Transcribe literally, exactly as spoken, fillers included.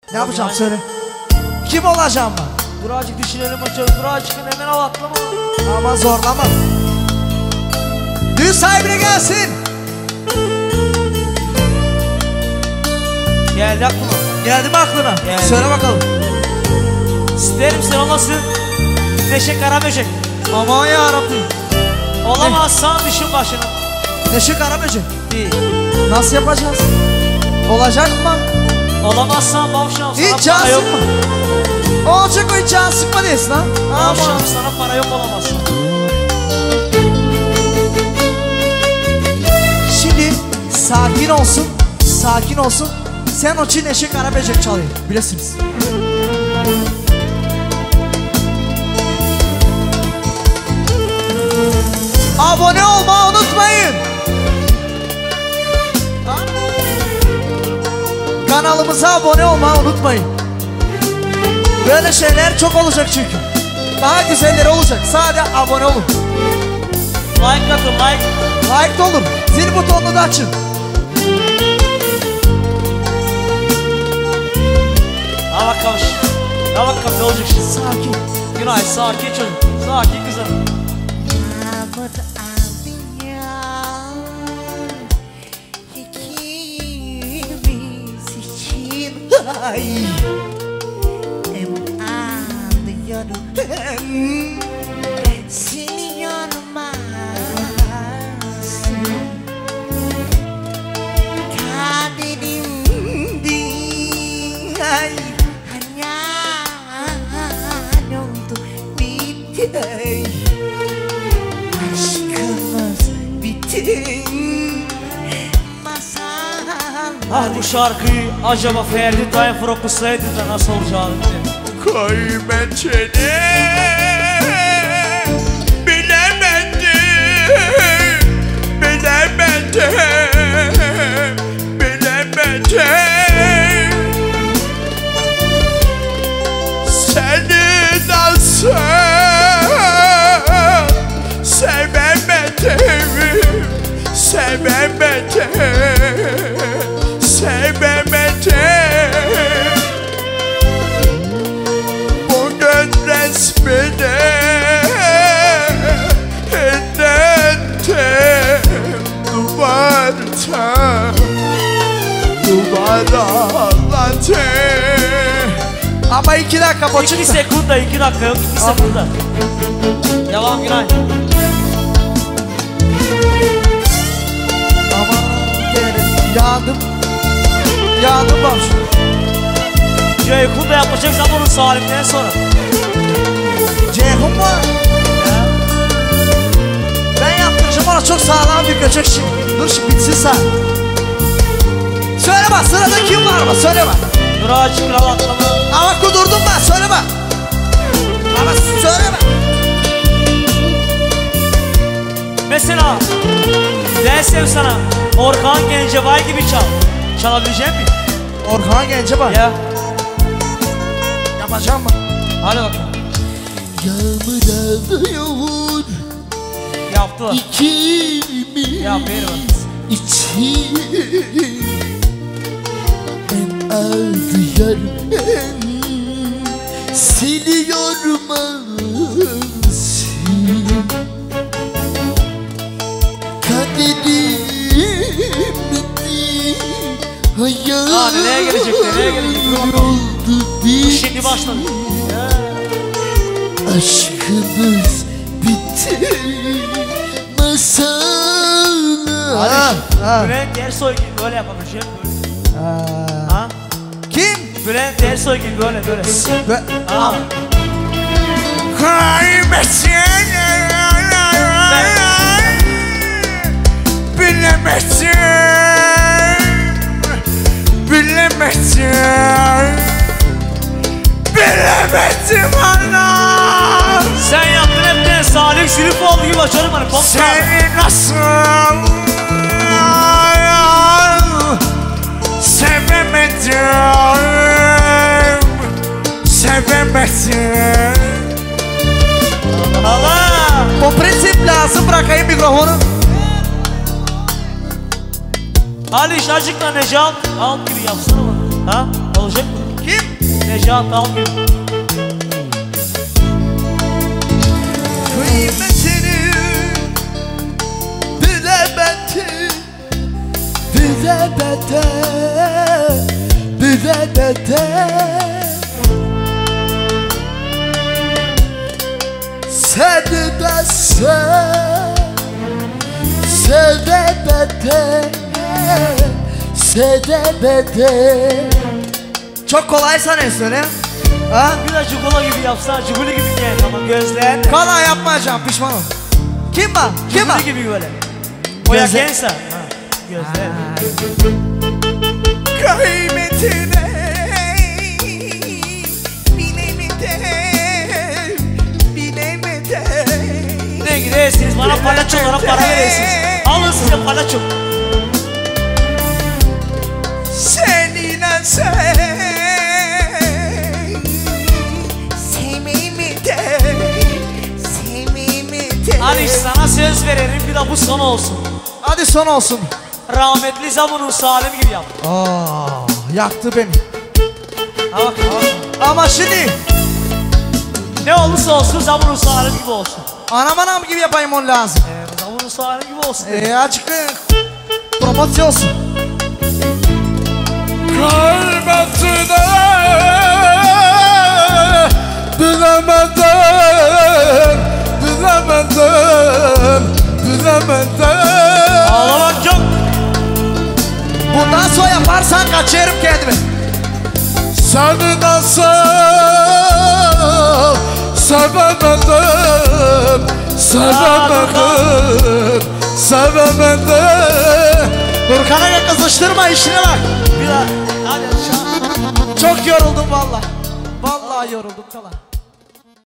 Ne yapacağım söyle. Kim olacağım ben? Dur azıcık düşünelim hocam. Dur azıcık hemen al atlama. Ama zorlama. Düğün sahibine gelsin. Geldi aklıma. Geldi mi aklına? Geldi. Söyle bakalım. İsterim sen olmasın. Neşe Karaböcek. Aman yarabbim. Olamazsan düşün başına. Neşe Karaböcek. Değil. Nasıl yapacağız? Olacak mı? Olamazsan Bavşam sana Hiç para can yok. sıkma. Olacak o hiç can sıkma diyorsun ha. Bavşam sana para yok olamazsın. Şimdi sakin olsun. Sakin olsun. Sen o için Neşe Karaböcek çalıyor. Bilesiniz. Abone olmayı unutmayın. Kanalımıza abone olmayı unutmayın. Böyle şeyler çok olacak çünkü. Daha güzelleri olacak. Sadece abone olun. Like atın like. Like de olur. Zil butonunu da açın. Ha bakalım. Ha bakalım ne olacak şimdi. Sakin. Günay sakin çocuk. Sakin kızım. Ay. Em anlıyorum. Seni yanıma kaderimdi. Ay. Hayal oldu bitti. Aşkımız bitti. Ah bu şarkıyı acaba Ferdi Tayfur okusaydı da nasıl olacağını bilmiyorum. Kıymetini bilemedim, bilemedim, bilemedim. Seni nasıl sevemedim, sevemedim, sevemedim. Bugün resmini inlettim duvarda, duvara aladım. Ama iki dakika boçuk. İki sekunda, iki dakika yok, iki sekunda. Yalan Günay. Aman derim. Yandım. Yandım bak. Ceyhun da yapacak zamanın Salim'den sonra. Ceyhun mu? Ya. Ben yaptıracağım ona çok sağlam bir göçek şimdi. Dur şimdi bitsin sen. Söyle bak sırada kim var mı? Söyle bak. Dur ağacı kral atlama. Ama kudurdum ben söyle bak. Ama söyle bak. Mesela dersem sana Orhan Gencebay gibi çal. Çalabilecek miyim? Orhan Gencebay. Ya. Yapacağım mı? Hadi bakalım. Yağmur ağlıyor Yaptılar. İkimiz Yap verin için. Ben ağlıyorum, siliyorum ağzım. Kaderimdi hayal. Aa, nereye gelecek, nereye gelecek? Dur bakalım. Bu şimdi başladı. Ya. Aşkımız bitti. Masal. Ha, ha. Bülent Ersoy gibi böyle yapabilecek böyle. Ha. Ha? Kim? Bülent Ersoy gibi böyle böyle. Be Ha. Kaybetsin bilemezsin, bilemezsin, bilemezsin anam. Sen yaptın hep de Salih Zülüfoğlu gibi açarım hani pop star. Seni nasıl sevemedim, sevemedim. Allah. o prensip lazım bırakayım mikrofonu. Ali Şacık'la Necat alt gibi yapsana bana. Ha? Olacak mı? Kim? Can Dal gibi. Kıymetini bilemedim, bilemedim, bilemedim. Seni de sev, sevemedim, sevemedim. Çok kolay sana söyle. Ha? Bir de Cugula gibi yapsa, Cuguli gibi gel ama gözler. Kana yapmayacağım, pişman ol. Kim var? Kim var? Cuguli gibi böyle. Oya Gözler. gençsen. Gözler. Kıymetine bilemedim, bilemedim. Ne gidersiniz bana palaçolara para verirsiniz. Alın size palaço. Seninle sev, sevmemedim, sevmemedim. Hani sana söz verelim bir de bu son olsun. Hadi son olsun. Rahmetli Zamun'un Salim gibi yap. Aa, yaktı beni. Ha bak, ha bak. Ama şimdi Ne olursa olsun Zamun'un Salim gibi olsun. anam anam gibi yapayım onu lazım. Ee, Zamun'un Salim gibi olsun. Ee, açık promosyon olsun. Kıymetini bilemedim, bilemedim, bilemedim. Ağlamak yok. Bundan sonra yaparsan kaçırırım kendimi. Seni nasıl sevemedim, sevemedim, sevemedim. Burkan'a kızıştırma, işine bak. Bir daha. Hadi aşağı. Çok yoruldum valla. Vallahi yoruldum kalan.